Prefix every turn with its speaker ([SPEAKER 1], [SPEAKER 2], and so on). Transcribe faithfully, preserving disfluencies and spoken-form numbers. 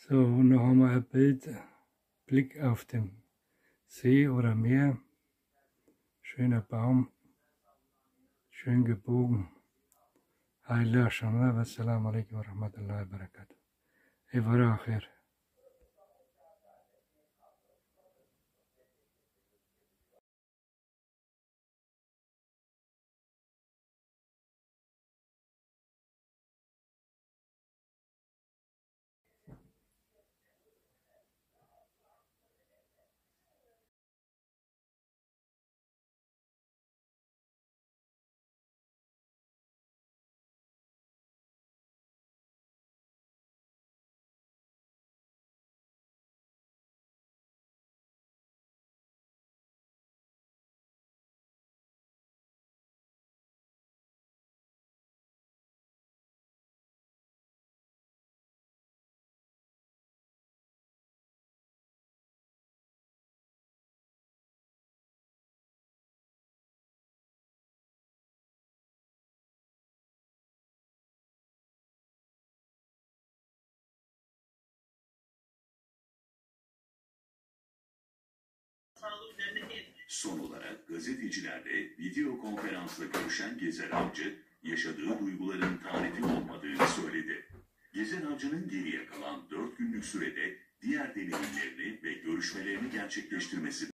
[SPEAKER 1] So, noch einmal ein Bild, Blick auf den See oder Meer, schöner Baum, schön gebogen. Hayırlı akşamlar ve selamun aleyküm ve rahmetullahi ve berekatuhu. Evvela ahir.
[SPEAKER 2] Son olarak gazetecilerle video konferansla görüşen Gezer Avcı, yaşadığı duyguların tarifi olmadığını söyledi. Gezer Avcı'nın geriye kalan dört günlük sürede diğer deneyimlerini ve görüşmelerini gerçekleştirmesi